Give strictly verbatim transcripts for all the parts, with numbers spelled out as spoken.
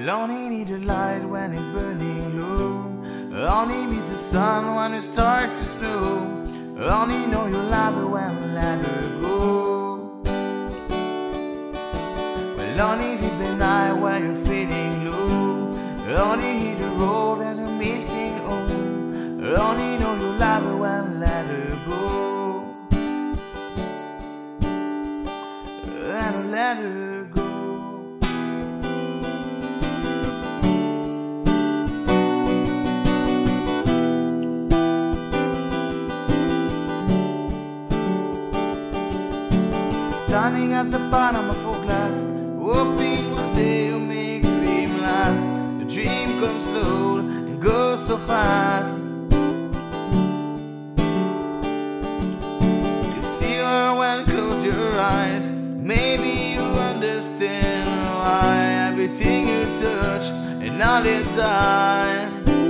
Will only need the light when it's burning low. Only meets the sun when it starts to snow. Only know you love her when you let her go. Will only feel the night when you're feeling low. Only hit the road and you're missing home. Only know you love her when you let her go. And you let her go. Standing at the bottom of a glass, hoping one day you'll make a dream last. The dream comes slow and goes so fast. You see her when you close your eyes. Maybe you understand why everything you touch and all the time.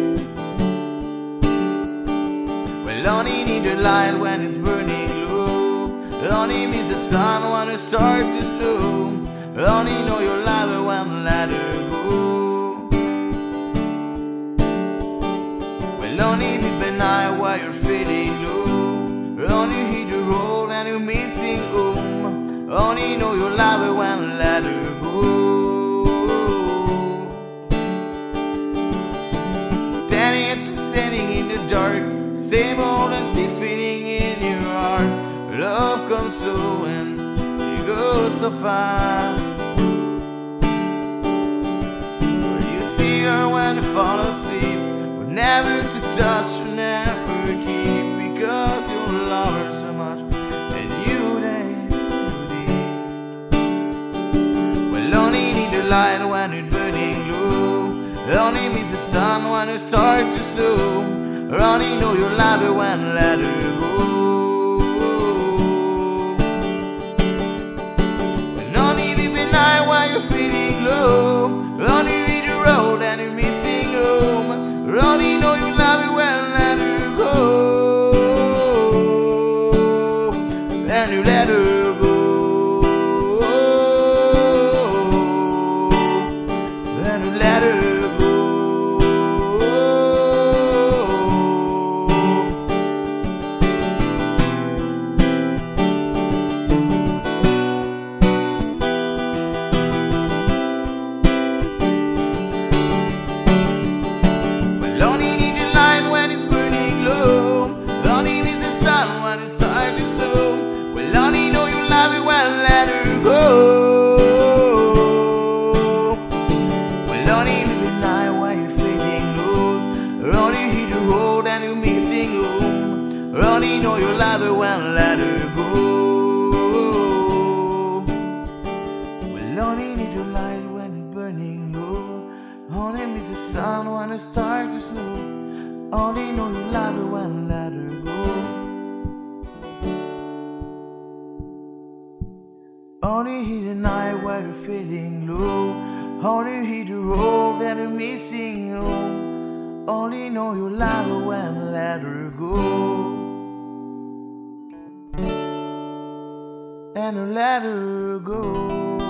Well, only need the light when it's burning low. Only miss the sun when it starts to slow. Only know you love her when you let her go. Well, only hit the night while you're feeling low. Only hit the road and you're missing home. Only know you love her when you let her go. Standing at the standing in the dark, same old empty feeling in your heart. Love comes slow and you go so fast. When you see her when you fall asleep, but never to touch or never keep, because you love her so much and you dance too deep. Well, only need the light when it's burning low. Only meets the sun when you start to slow. Only know you love her when you let her go. You're feeling low. Only read the road and you're missing home. Only know you love her when you let her go. And you let her go. And you let her go. Only know you love her when you let her go. Well, only need the light when it's burning low. Only miss the sun when it starts to snow. Only know you love her when you let her go. Only hear the night where you're feeling low. Only hear the road that you're missing home. Only know you love her when you let her go. And you let her go.